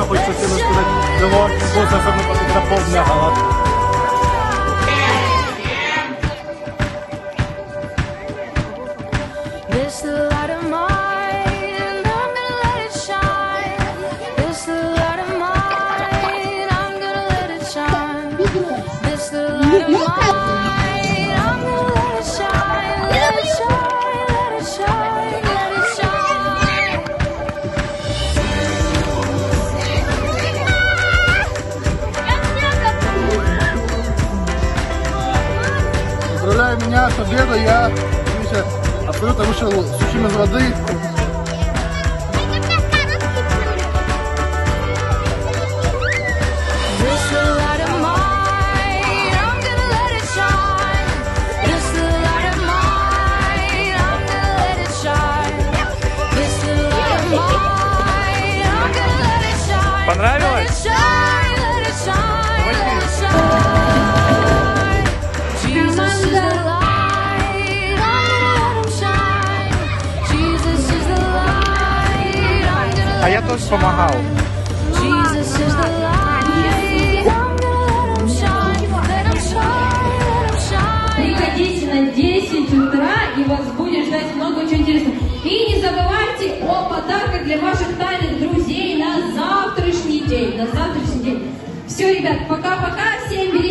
хочется всем сказать, его вкус особенно когда полная голова. Поздравляю меня с победой, я абсолютно вышел сухим из воды. Понравилось? А я тоже помогал. Приходите на 10 утра, и вас будет ждать много чего интересного. И не забывайте о подарках для ваших тайных друзей на завтрашний день. Все, ребят, пока-пока, всем берегите.